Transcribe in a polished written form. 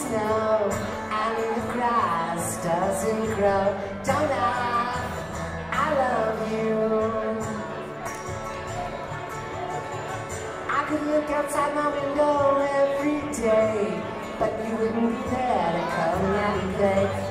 snow and the grass doesn't grow. Don't I love you. I could look outside my window every day, but you wouldn't be there to come and play.